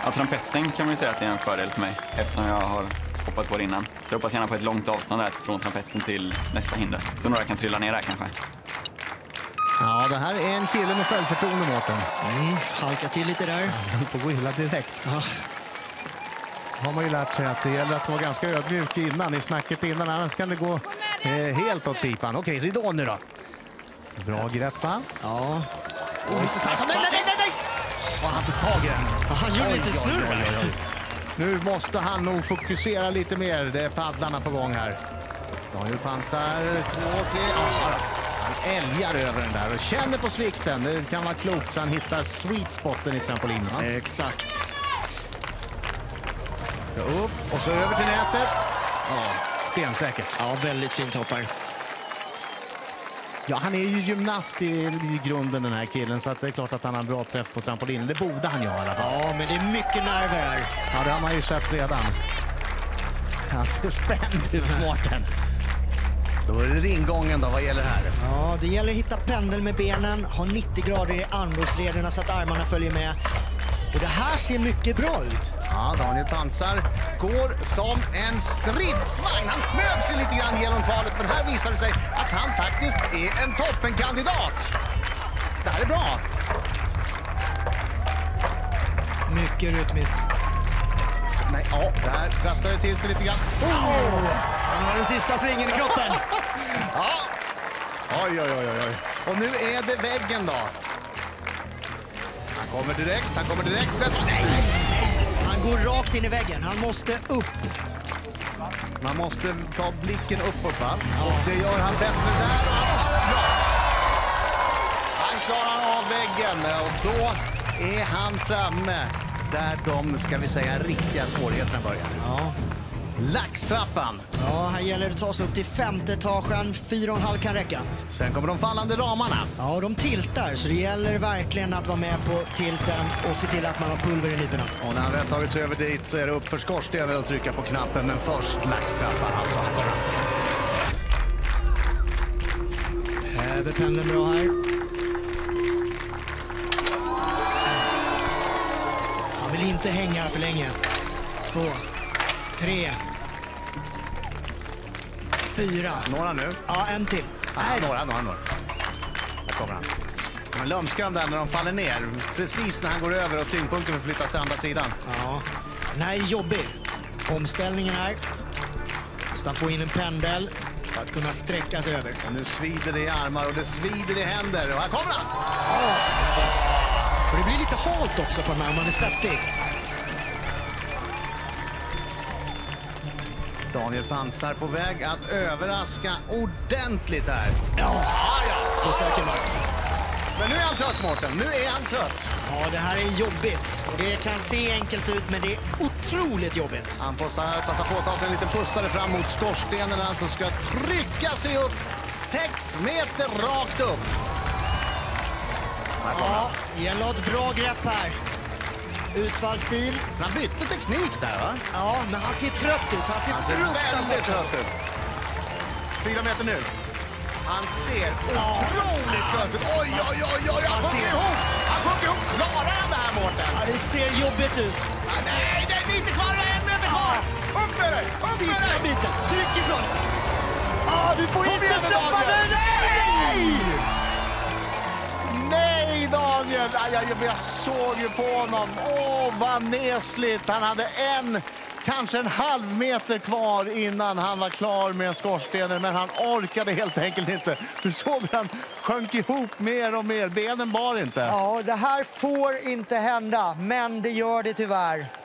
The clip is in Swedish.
Ja, trampetten kan man ju säga att det är en fördel för mig eftersom jag har hoppat på det innan. Så jag hoppas gärna på ett långt avstånd där från trampetten till nästa hinder. Så några kan trilla ner där kanske. Ja, det här är en kille med självförtroende, Mårten. Halka till lite där. Han får gå illa direkt. Ja. Har man ju lärt sig att det gäller att vara ganska ödmjuk innan, i snacket innan, annars kan det gå helt åt pipan. Okej, ridån nu då. Bra grepp, va? Ja. Nej! Och han fick tag i den. Ja, han gjorde lite snurr där. Nu måste han nog fokusera lite mer. Det är paddlarna på gång här. Daniel Pansar, 2, 3. Han älgar över den där och känner på svikten. Det kan vara klokt så han hittar sweet spoten i trampolin. Va? Exakt. Ska upp och så över till nätet. Ja, stensäkert. Ja, väldigt fint hoppar. Ja, han är ju gymnast i grunden, den här killen, så att det är klart att han har en bra träff på trampolin. Det borde han ju ha i alla fall. Ja, men det är mycket nerver här. Ja, det har man ju sett redan. Han ser spänd ut, Mårten. Då är det ringgången då, vad gäller här? Ja, det gäller att hitta pendel med benen, ha 90 grader i armbågslederna så att armarna följer med. Och det här ser mycket bra ut. Ja, Daniel Pansar går som en stridsvagn. Han smög sig lite grann genom kvalet, men här visar det sig att han faktiskt är en toppenkandidat. Det här är bra. Mycket rytmiskt. Nej, ja, där trasslar det till sig lite grann. Han har den sista svingen i kroppen. Ja. Oj. Och nu är det väggen då. Han kommer direkt. Nej! Han går rakt in i väggen. Han måste upp. Man måste ta blicken uppåt, va? Ja. Och det gör han bättre där. Bra. Han klarar av väggen och då är han framme där de, ska vi säga, riktiga svårigheterna börjar. Ja. Laxtrappan. Ja, här gäller det att ta sig upp till 5:e etagen. 4,5 kan räcka. Sen kommer de fallande ramarna. Ja, de tiltar, så det gäller verkligen att vara med på tilten och se till att man har pulver i nyporna. Och när han väl tagit sig över dit så är det upp för skorstenen och trycka på knappen. Men först laxtrappan, alltså. Över pendeln bra här. Han vill inte hänga här för länge. 2, 3, 4. Några nu. Ja, en till. Några. Där kommer han. Man lömskar dem där när de faller ner. Precis när han går över och tyngdpunkten förflyttas till andra sidan. Ja, den här är jobbig. Omställningen här. Måste han få in en pendel för att kunna sträcka sig över. Och nu svider det i armar och det svider i händer. Och här kommer han! Ja, fint. Och det blir lite halt också på den här, man är svettig. Daniel Pansar på väg att överraska ordentligt här. Ja, på säker mark. Men nu är han trött, Mårten. Nu är han trött. Ja, det här är jobbigt. Och det kan se enkelt ut, men det är otroligt jobbigt. Han passar på att ta sig en liten pustare fram mot skorstenen. Han som ska trycka sig upp 6 meter rakt upp. Ja, det gäller att ha ett bra grepp här. Utfallsstil. Han bytte teknik där, va? Ja, men han ser trött ut. Han ser fruktansvärt trött ut. 4 meter nu. Han ser otroligt trött ut. Oj. Han sjunker ihop. Klarar han det här, Mårten? Ja, det ser jobbigt ut. Nej, det är lite kvar. 1 meter kvar. Upp med dig. Sista biten. Tryck ifrån. Ja, du får inte släppa den. Nej! Nej, Daniel! Jag såg ju på honom. Vad nesligt. Han hade kanske en halv meter kvar innan han var klar med skorstenen. Men han orkade helt enkelt inte. Du såg hur han sjönk ihop mer och mer. Benen bar inte. Ja, det här får inte hända, men det gör det tyvärr.